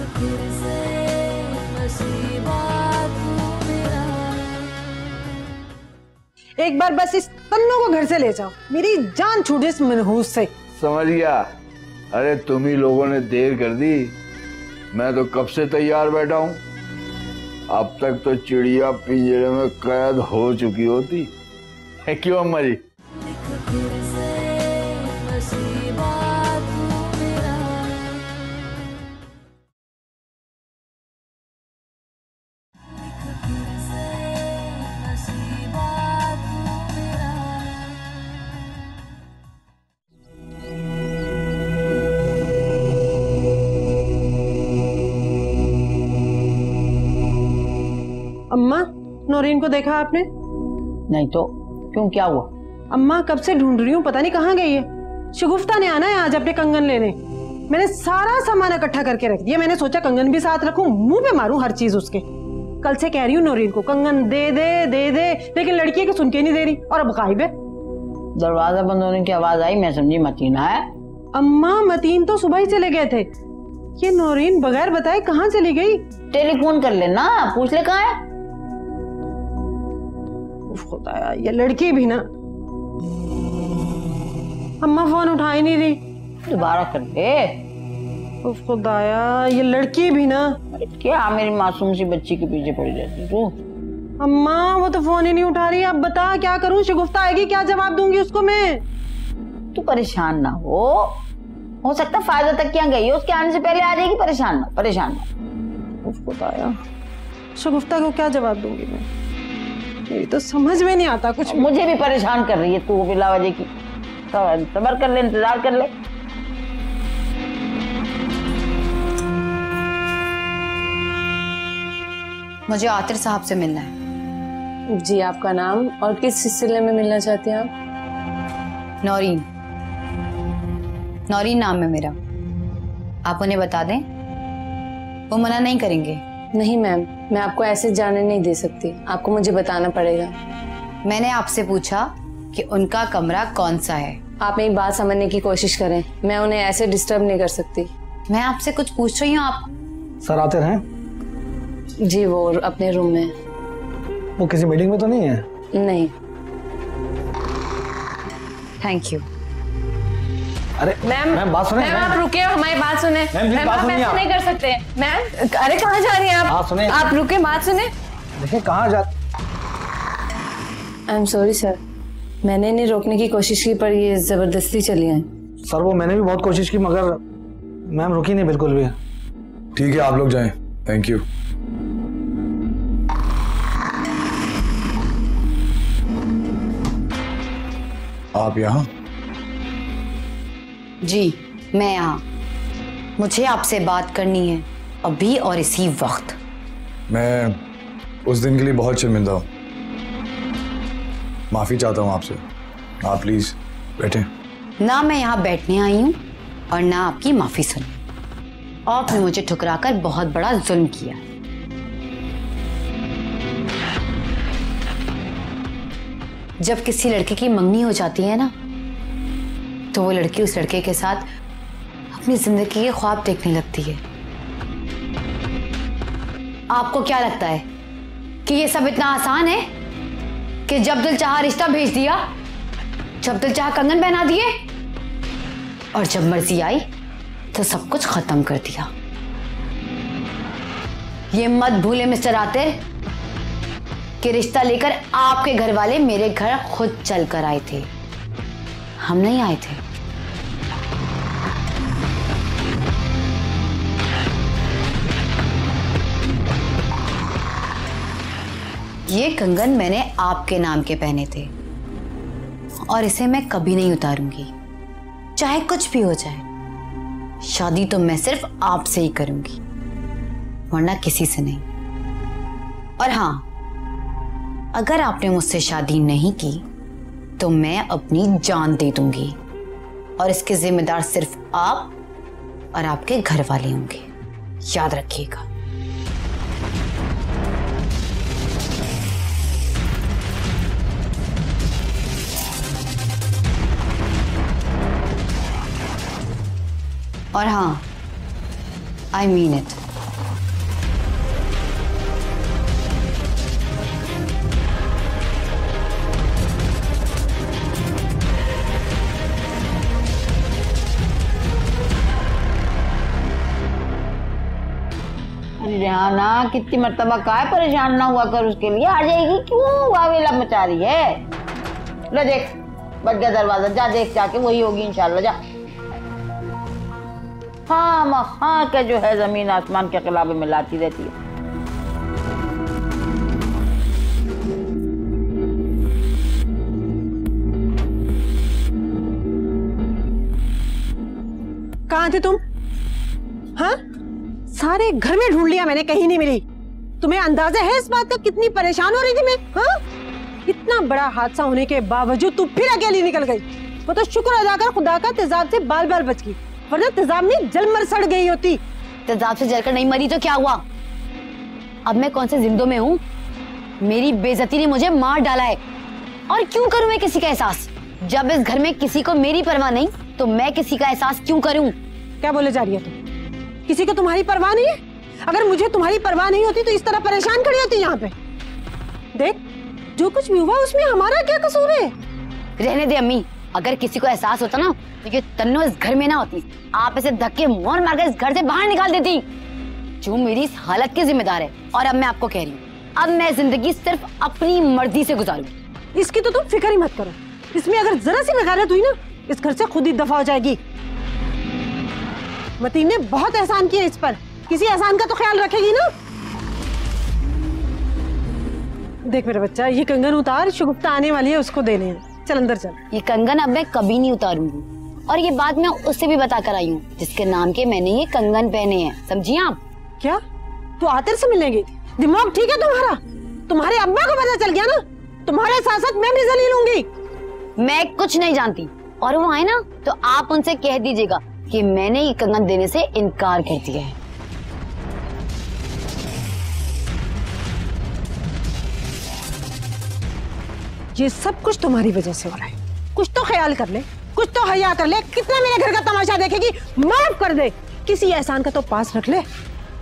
एक बार बस इस तन्नों को घर से ले जाओ, मेरी जान छूटे इस मनहूस से। समझ गया। अरे तुम ही लोगों ने देर कर दी, मैं तो कब से तैयार बैठा हूँ। अब तक तो चिड़िया पिंजरे में कैद हो चुकी होती है, क्यों अम्मा जी? अम्मा, नौरीन को देखा आपने? नहीं तो क्यों, क्या हुआ? अम्मा कब से ढूंढ रही हूँ, पता नहीं कहाँ गई है। शगुफ्ता ने आना है आज अपने कंगन लेने। मैंने सारा सामान इकट्ठा करके रख दिया। मैंने सोचा कंगन भी साथ रखूं, मुंह पे मारूं हर चीज उसके। कल से कह रही हूँ नौरीन को कंगन दे दे दे दे, लेकिन लड़की की सुन के नहीं दे रही और अब गायब है। दरवाजा बंद होने की आवाज आई, मैं समझी मतीन है। अम्मा मतीन तो सुबह ही चले गए थे। ये नौरीन बगैर बताए कहाँ चली गई? टेलीफोन कर लेना, पूछ ले कहाँ है। खुदाया, ये लड़की भी ना। अम्मा फोन उठा ही नहीं रही। दोबारा कर दे। खुदाया, ये लड़की भी ना। क्या मेरी मासूम सी बच्ची के पीछे पड़ी रहती तू? अम्मा वो तो फोन ही नहीं उठा रही। अब बता क्या करूं? शगुफ्ता आएगी, क्या जवाब दूंगी उसको मैं? तू परेशान ना हो सकता फायदा तक क्या गई है, उसके आने से पहले आ जाएगी। परेशान ना। खुदाया, शगुफ्ता को क्या जवाब दूंगी मैं? मेरी तो समझ में नहीं आता कुछ। मुझे भी परेशान कर रही है तू बिला वजह की। सब्र कर ले, इंतजार कर ले। मुझे आतिर साहब से मिलना है। जी, आपका नाम और किस सिलसिले में मिलना चाहते हैं आप? नौरीन नाम है मेरा। आप उन्हें बता दें, वो मना नहीं करेंगे। नहीं मैम, मैं आपको ऐसे जाने नहीं दे सकती, आपको मुझे बताना पड़ेगा। मैंने आपसे पूछा कि उनका कमरा कौन सा है। आप मेरी बात समझने की कोशिश करें, मैं उन्हें ऐसे डिस्टर्ब नहीं कर सकती। मैं आपसे कुछ पूछ रही हूँ। आप सर आतिर हैं? जी, वो अपने रूम में। वो किसी मीटिंग में तो नहीं है? नहीं। Thank you. अरे मैम बात सुने। मैम आप रुके, हमारी बात सुने। मैम आप ऐसे नहीं कर सकते। मैम अरे कहाँ जा रही हैं आप? सुने। आप रुके, बात सुने। देखिए कहाँ जा। आई एम सॉरी सर, मैंने इन्हें रोकने की कोशिश की पर ये जबरदस्ती चली आई। सर वो मैंने भी बहुत कोशिश की मगर मैम रुकी नहीं बिल्कुल भी। ठीक है, आप लोग जाएं। Thank you. आप यहाँ? जी, मैं यहाँ। मुझे आपसे बात करनी है अभी और इसी वक्त। मैं उस दिन के लिए बहुत शर्मिंदा हूँ। माफी चाहता हूँ आपसे। आप प्लीज बैठें। ना मैं यहाँ बैठने आई हूँ और ना आपकी माफी सुनी। आपने मुझे ठुकराकर बहुत बड़ा जुल्म किया। जब किसी लड़के की मंगनी हो जाती है ना, तो वो लड़की उस लड़के के साथ अपनी जिंदगी के ख्वाब देखने लगती है। आपको क्या लगता है कि ये सब इतना आसान है कि जब दिल चाहा रिश्ता भेज दिया, जब दिल चाहा कंगन पहना दिए और जब मर्जी आई तो सब कुछ खत्म कर दिया? ये मत भूले मिस्टर आतिर कि रिश्ता लेकर आपके घर वाले मेरे घर खुद चल कर आए थे, हम नहीं आए थे। ये कंगन मैंने आपके नाम के पहने थे और इसे मैं कभी नहीं उतारूंगी, चाहे कुछ भी हो जाए। शादी तो मैं सिर्फ आपसे ही करूंगी, वरना किसी से नहीं। और हाँ, अगर आपने मुझसे शादी नहीं की तो मैं अपनी जान दे दूंगी और इसके जिम्मेदार सिर्फ आप और आपके घर वाले होंगे, याद रखिएगा। और हाँ, आई मीन इट। रेहाना कितनी मर्तबा कहा है परेशान ना हुआ कर उसके लिए, आ जाएगी, क्यों वावेला मचा रही है। लो देख बच गया दरवाजा, जा देख जाके, वही होगी इंशाल्लाह, जा। हाँ के जो है जमीन आसमान के खिलाफ मिलाती रहती है। कहाँ थे तुम? हाँ, सारे घर में ढूंढ लिया मैंने, कहीं नहीं मिली। तुम्हें अंदाजा है इस बात का कितनी परेशान हो रही थी मैं? हाँ, इतना बड़ा हादसा होने के बावजूद तू फिर अकेली निकल गई। वो तो शुक्र अदा कर खुदा का, तेजाब से बाल बाल बच गई, वरना तेजाब में जल मर सड़ गई होती। तेजाब से जलकर नहीं मरी तो क्या हुआ? अब मैं कौन से जिंदों में हूँ? मेरी बेइज्जती ने मुझे मार डाला है, और क्यों करूँ मैं किसी का एहसास? जब इस घर में किसी को मेरी परवाह नहीं, तो मैं किसी का एहसास क्यों करूं? क्या बोले जा रही है तुम? किसी को तुम्हारी परवाह नहीं है? अगर मुझे तुम्हारी परवाह नहीं होती तो इस तरह परेशान खड़ी होती यहाँ पे। देख, जो कुछ भी हुआ उसमें हमारा क्या कसूर है? रहने दे अम्मी, अगर किसी को एहसास होता ना तो ये तन्नो इस घर में ना होती। आप इसे धक्के मार मार कर इस घर से बाहर निकाल देती, जो मेरी इस हालत की जिम्मेदार है। और अब मैं आपको कह रही हूँ, अब मैं जिंदगी सिर्फ अपनी मर्जी से गुजारूंगी। इसकी तो तुम फिक्र ही मत करो, इसमें अगर जरा सी बगावत हुई ना, इस घर से खुद ही दफा हो जाएगी। मतीन ने बहुत एहसान किया इस पर, किसी एहसान का तो ख्याल रखेगी ना। देख मेरा बच्चा, ये कंगन उतार, शुगुफ्ता आने वाली है, उसको देने हैं। चल अंदर चल। ये कंगन अब मैं कभी नहीं उतारूंगी, और ये बात मैं उससे भी बता कर आई हूँ जिसके नाम के मैंने ये कंगन पहने हैं, समझी आप? क्या तू आतिर से मिलने गई थी? दिमाग ठीक है तुम्हारा? तुम्हारे अब्बा को पता चल गया ना, तुम्हारे साथ साथ मैं भी जलील होंगी। मैं कुछ नहीं जानती, और वो आए ना तो आप उनसे कह दीजिएगा कि मैंने ये कंगन देने से इनकार कर दिया है। ये सब कुछ तुम्हारी वजह से हो रहा है। कुछ तो ख्याल कर ले, कुछ तो हया कर ले। कितना मेरे घर का तमाशा देखेगी? माफ कर दे, किसी एहसान का तो पास रख ले।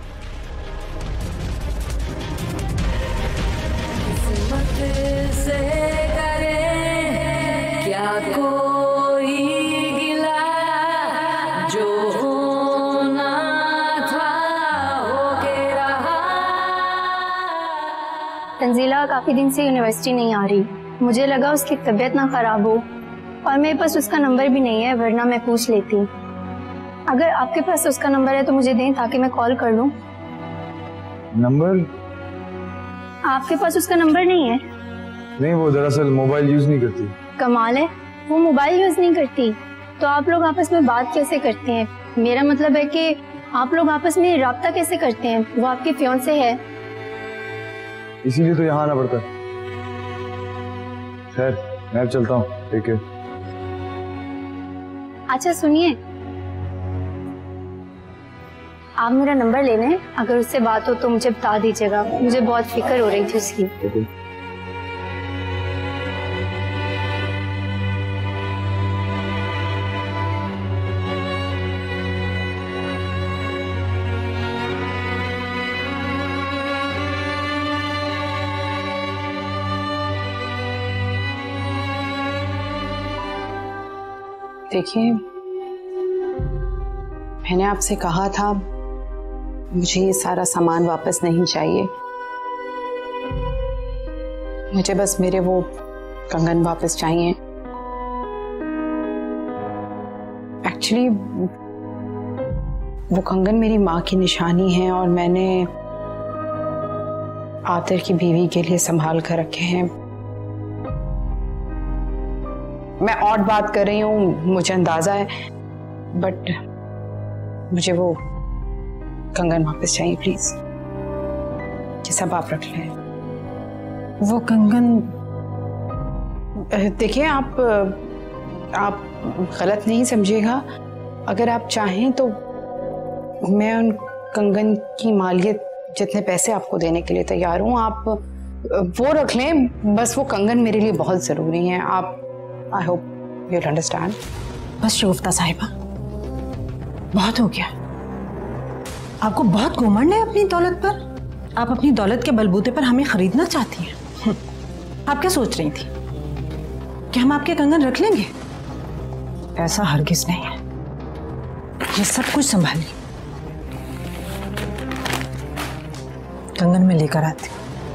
क्या कोई गिला जो होना था हो के रहा। तंजीला काफी दिन से यूनिवर्सिटी नहीं आ रही, मुझे लगा उसकी तबीयत ना खराब हो, और मेरे पास उसका नंबर भी नहीं है, वरना मैं पूछ लेती। अगर आपके पास उसका नंबर है तो मुझे दें ताकि मैं कॉल कर लूं। नंबर? आपके पास उसका नंबर नहीं है? नहीं, वो दरअसल मोबाइल यूज नहीं करती। कमाल है, वो मोबाइल यूज नहीं करती, तो आप लोग आपस में बात कैसे करते हैं? मेरा मतलब है कि आप लोग आपस में राब्ता कैसे करते हैं? वो आपके फियांसे है। इसीलिए तो यहाँ आना पड़ता है। खैर, मैं अब चलता हूँ, ठीक है। अच्छा सुनिए, आप मेरा नंबर ले लें, अगर उससे बात हो तो मुझे बता दीजिएगा, मुझे बहुत फिक्र हो रही थी उसकी। देखिए, मैंने आपसे कहा था मुझे ये सारा सामान वापस नहीं चाहिए, मुझे बस मेरे वो कंगन वापस चाहिए। एक्चुअली वो कंगन मेरी माँ की निशानी है और मैंने आतिर की बीवी के लिए संभाल कर रखे हैं। मैं और बात कर रही हूँ, मुझे अंदाजा है, बट मुझे वो कंगन वापस चाहिए प्लीज। ये सब आप रख लें। वो कंगन? देखिए, आप गलत नहीं समझिएगा, अगर आप चाहें तो मैं उन कंगन की मालियत जितने पैसे आपको देने के लिए तैयार हूँ, आप वो रख लें। बस वो कंगन मेरे लिए बहुत जरूरी है। आप, आई होप यू अंडरस्टैंड। बस शुगुफ्ता साहिबा, बहुत हो गया। आपको बहुत घमंड है अपनी दौलत पर। आप अपनी दौलत के बलबूते पर हमें खरीदना चाहती हैं। आप क्या सोच रही थी कि हम आपके कंगन रख लेंगे? ऐसा हरगिज नहीं है। ये सब कुछ संभालिए। कंगन में लेकर आती।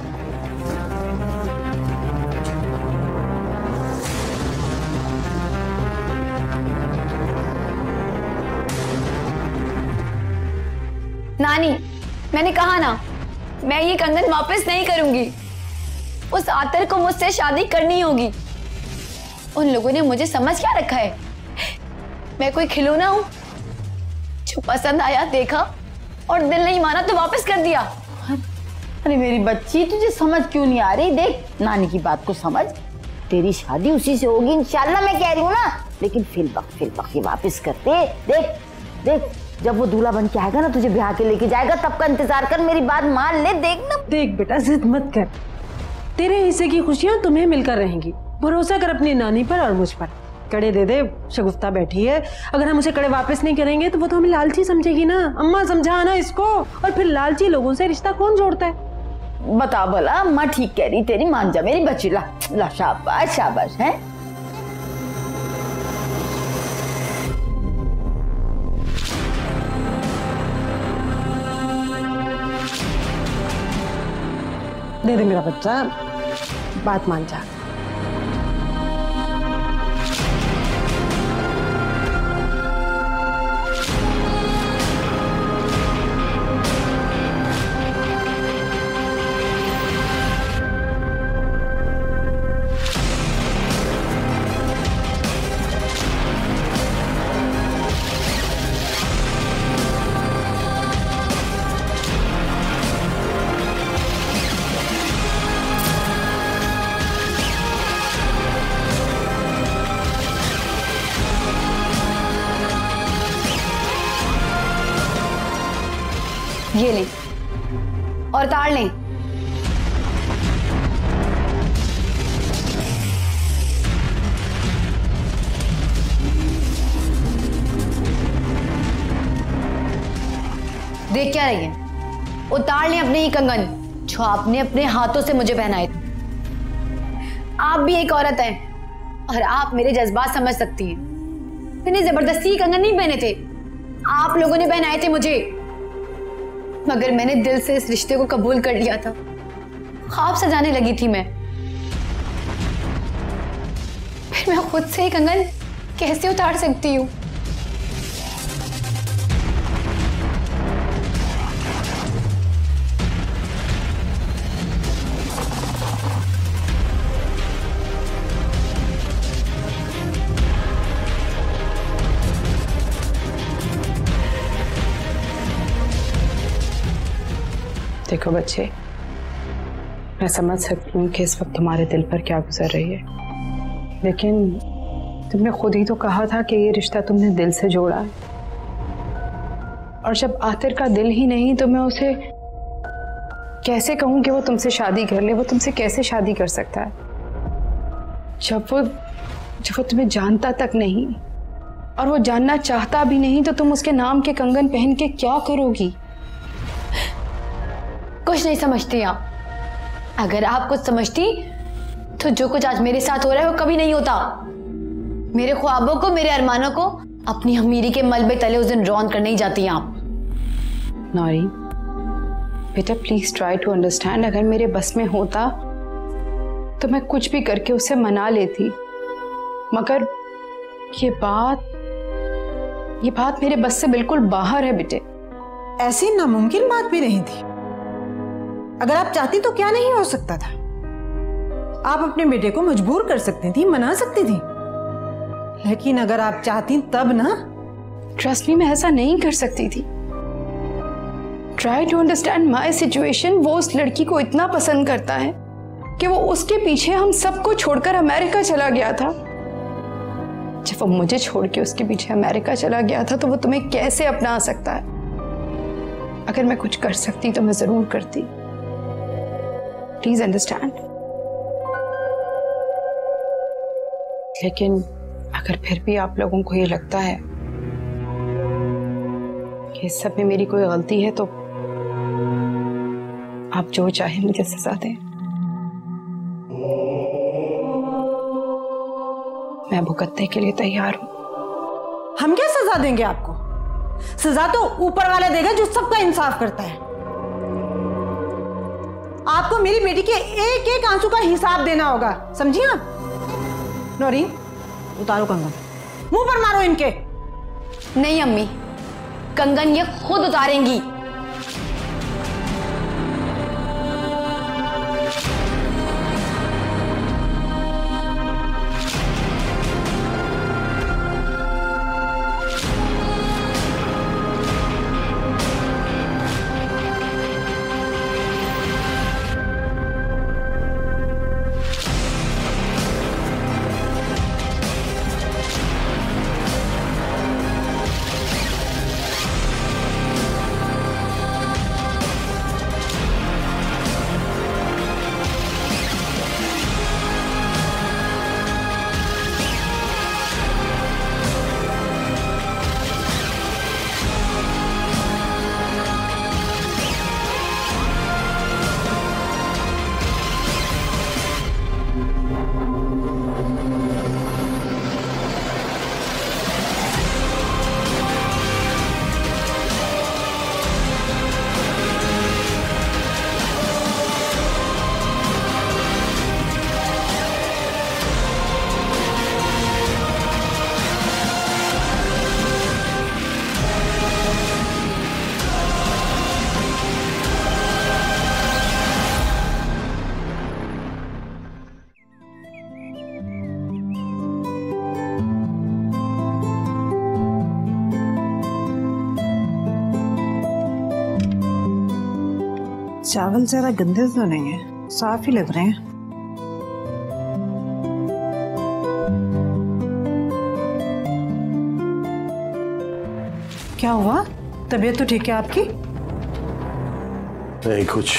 नानी, मैंने कहा ना, मैं ये कंगन वापस नहीं करूंगी। उस आतर को मुझसे शादी करनी होगी। उन लोगों ने मुझे समझ क्या रखा है? मैं कोई खिलौना हूं जो पसंद आया, देखा और दिल नहीं माना तो वापस कर दिया। अरे मेरी बच्ची, तुझे समझ क्यों नहीं आ रही? देख, नानी की बात को समझ। तेरी शादी उसी से होगी इंशाल्लाह, मैं कह रही हूँ ना। लेकिन फिल वक्त ये वापस करते। देख देख, जब वो दूल्हा बन के आएगा ना, तुझे ब्याह के लेके जाएगा, तब का इंतजार कर। मेरी बात मान ले। देख ना। देख बेटा, जिद मत कर। तेरे हिस्से की खुशियां तुम्हें मिलकर रहेंगी। भरोसा कर अपनी नानी पर और मुझ पर। कड़े दे दे, शगुफ्ता बैठी है। अगर हम उसे कड़े वापस नहीं करेंगे तो वो तो हमें लालची समझेगी ना। अम्मा समझाना इसको। और फिर लालची लोगों से रिश्ता कौन जोड़ता है? बता भला, अम्मा ठीक कह रही, तेरी मान जा मेरी बच्ची। ला ला, शाबाश शाबाश है। दे दे मेरा बच्चा, बात मान जा। ये ले और ताड़ लें। देख क्या रही है? उतार लें अपने ही कंगन जो आपने अपने हाथों से मुझे पहनाए थे। आप भी एक औरत हैं और आप मेरे जज्बात समझ सकती हैं। मैंने जबरदस्ती कंगन नहीं पहने थे, आप लोगों ने पहनाए थे मुझे। मगर मैंने दिल से इस रिश्ते को कबूल कर लिया था। ख्वाब सजाने लगी थी मैं। फिर मैं खुद से ही कंगन कैसे उतार सकती हूँ? देखो बच्चे, मैं समझ सकती हूँ कि इस वक्त तुम्हारे दिल पर क्या गुजर रही है, लेकिन तुमने खुद ही तो कहा था कि ये रिश्ता तुमने दिल से जोड़ा है। और जब आतिर का दिल ही नहीं तो मैं उसे कैसे कहूँ कि वो तुमसे शादी कर ले? वो तुमसे कैसे शादी कर सकता है जब वो तुम्हें जानता तक नहीं, और वो जानना चाहता भी नहीं? तो तुम उसके नाम के कंगन पहन के क्या करोगी? कुछ नहीं समझती आप। अगर आप कुछ समझती तो जो कुछ आज मेरे साथ हो रहा है वो कभी नहीं होता। मेरे ख्वाबों को, मेरे अरमानों को अपनी अमीरी के मलबे तले उस दिन रौन करने ही जाती हैं आप। नौरी बेटा, प्लीज ट्राई टू अंडरस्टैंड। अगर मेरे बस में होता तो मैं कुछ भी करके उसे मना लेती, मगर ये बात मेरे बस से बिल्कुल बाहर है बेटे। ऐसी नामुमकिन बात भी नहीं थी। अगर आप चाहती तो क्या नहीं हो सकता था। आप अपने बेटे को मजबूर कर सकती थी, मना सकती थी। लेकिन अगर आप चाहती तब ना। ट्रस्ट मी, मैं ऐसा नहीं कर सकती थी। Try to understand my situation. वो उस लड़की को इतना पसंद करता है कि वो उसके पीछे हम सबको छोड़कर अमेरिका चला गया था। जब वो मुझे छोड़ के उसके पीछे अमेरिका चला गया था तो वो तुम्हें कैसे अपना सकता है? अगर मैं कुछ कर सकती तो मैं जरूर करती। Please understand. लेकिन अगर फिर भी आप लोगों को ये लगता है कि इस सब में मेरी कोई गलती है तो आप जो चाहे मुझे सजा दें, मैं भुगतने के लिए तैयार हूं। हम क्या सजा देंगे आपको? सजा तो ऊपर वाला देगा जो सबका इंसाफ करता है। आपको मेरी बेटी के एक एक आंसू का हिसाब देना होगा, समझी आप? नौरीन, उतारो कंगन, मुंह पर मारो इनके। नहीं अम्मी, कंगन ये खुद उतारेंगी। चावल जरा गंदे तो नहीं है, साफ ही लग रहे हैं। क्या हुआ? तबीयत तो ठीक है आपकी? नहीं, कुछ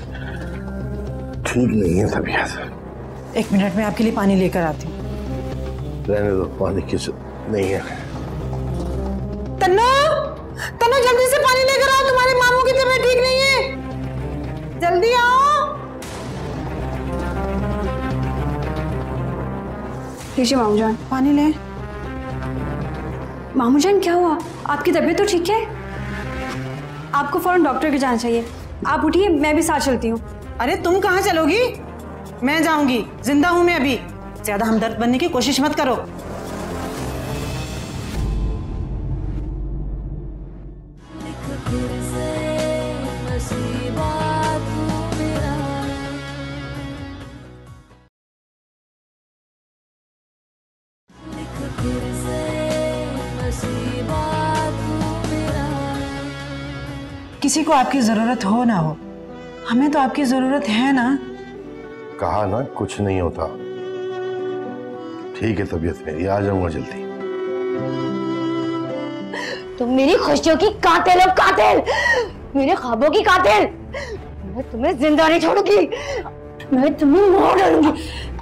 ठीक नहीं है तबीयत। 1 मिनट में आपके लिए पानी लेकर आती हूँ। रहने दो, पानी की नहीं है। तन्नो, तन्नो जल्दी से पानी लेकर आओ, तुम्हारे मामू की तबीयत ठीक नहीं है, जल्दी आओ। लीजिए मामू जान। पानी ले। मामू जान क्या हुआ? आपकी तबीयत तो ठीक है? आपको फौरन डॉक्टर के जाना चाहिए। आप उठिए, मैं भी साथ चलती हूँ। अरे तुम कहाँ चलोगी? मैं जाऊंगी, जिंदा हूं मैं अभी। ज्यादा हमदर्द बनने की कोशिश मत करो। किसी को आपकी जरूरत हो ना हो, हमें तो आपकी जरूरत है ना। कहा ना कुछ नहीं होता। ठीक है तबीयत मेरी, आ जाऊंगा जल्दी। तुम मेरी खुशियों की कातिल हो, कातिल, मेरे ख्वाबों की कातिल। मैं तुम्हें जिंदा नहीं छोड़ूंगी, मैं तुम्हें मार डालूंगी।